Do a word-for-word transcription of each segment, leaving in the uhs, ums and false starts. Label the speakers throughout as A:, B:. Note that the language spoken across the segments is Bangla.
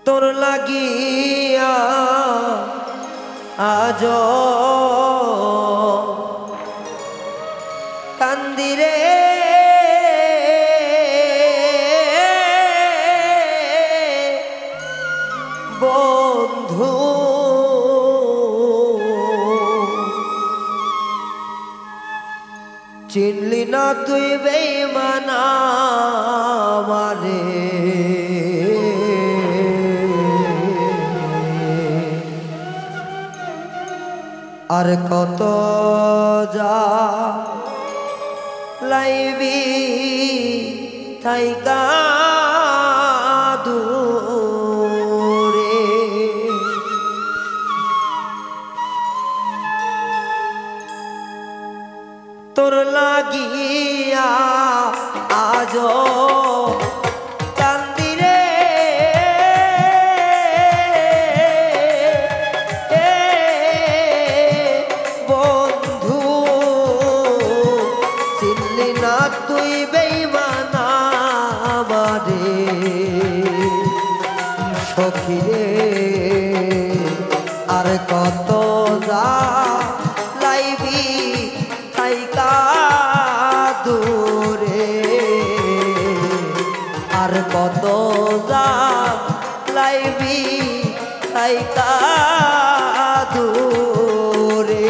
A: তোর লাগিয়া আজ কান্দিরে বন্ধু চিনলি না তুই বেঈমান আমারে আর কত যা লাইবি থাইকা দূরে তোর লাগিয়া আজ কান্দিরে বন্ধু চিনলি না তুই বেঈমান আমারে সখিরে আর কত যা লাইবি থাইকা দূরে আর কত যা লাইবি থাইকা দূরে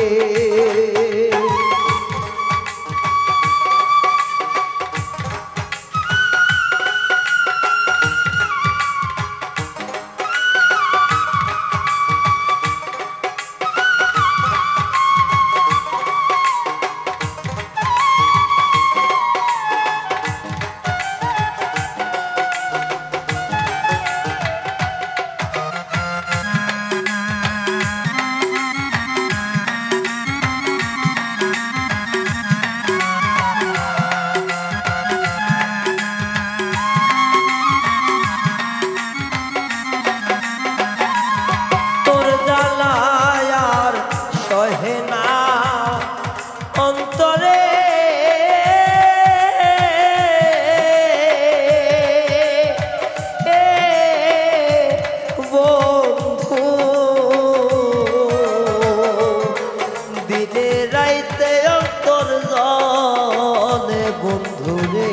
A: বন্ধুরে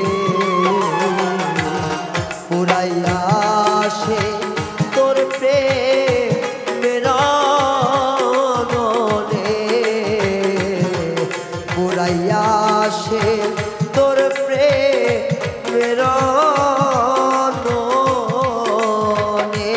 A: পুরাইয়া সে তোর প্রেমের নলে পুরাইয়া সে তোর প্রেমের নলে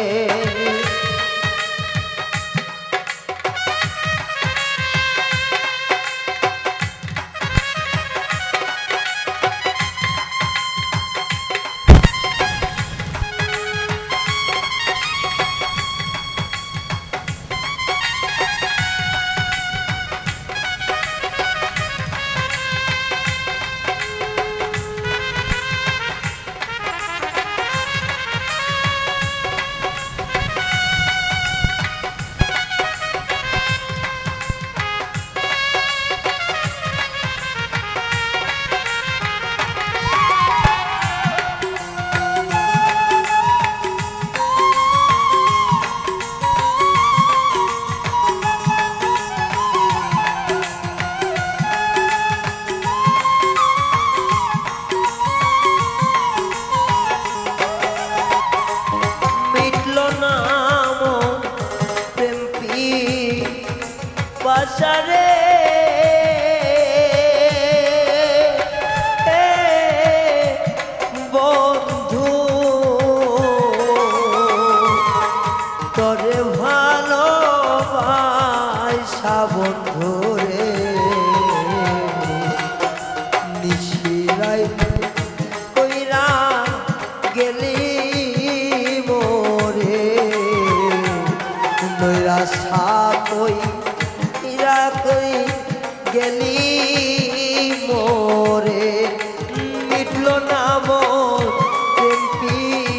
A: বাসারে বন্ধু তোরে ভালোবাসা বন্ধুরে নিশিরাই কইরা গেলি মোরে নৈরাশা কই গেলি মোরে মিটল না মোর প্রেমপি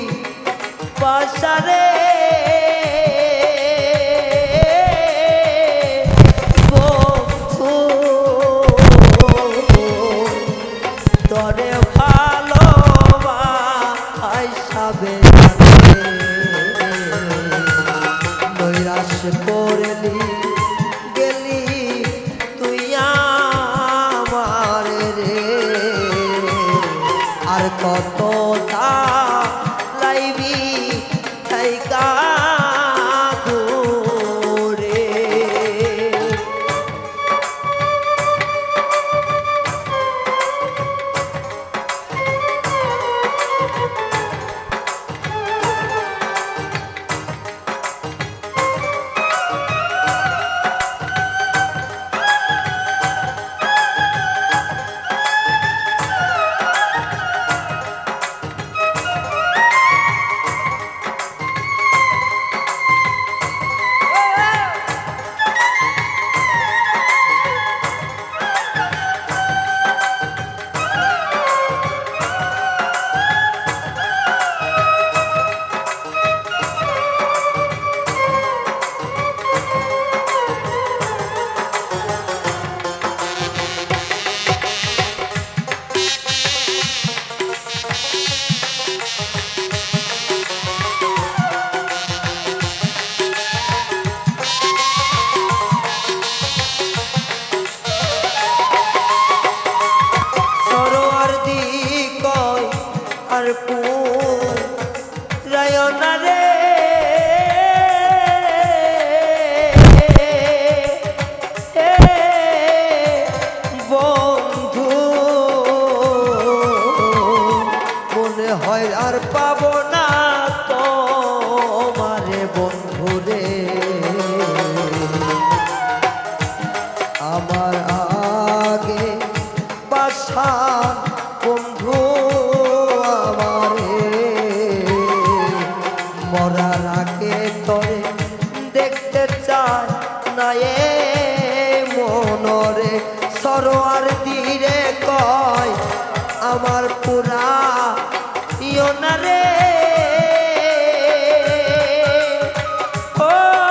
A: পাশারে বন্ধু তরে ভালোবাসা বেড়াতে কত তা লাইবি থাইকা দূরে হয় আর পাবো না তোমারে বন্ধুরে আমার আগে বাসা বন্ধু আমারে মরার আগে তোরে দেখতে চায় না এ মনরে সরোয়ার দিরে কয় আমার পুরা ইয়নারে ও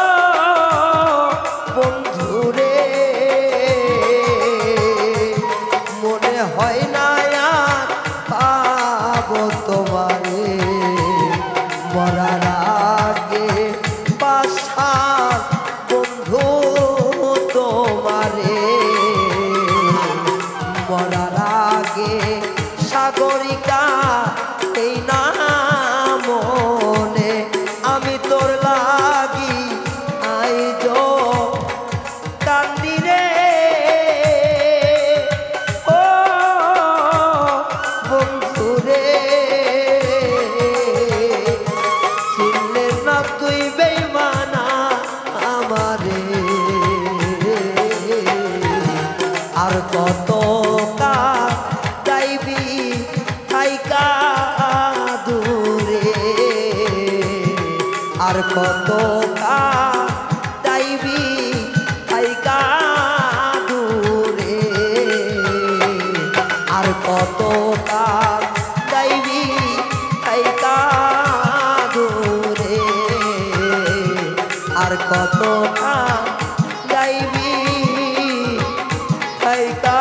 A: বন্ধুরে মনে হয় না আর পাবো তোমারে মরার আগে বাসা বন্ধু তোমারে মরার আগে সাগরিকা এই না মনে আমি তোর লাগি আইজ কান্দি রে ও বন্ধু রে চিনলে না তুই বেইমানা আমারে আর কত আর কত দাইবি থাইকা দূরে আর কত দাইবি থাইকা দূরে আর কত দাইবি থাইকা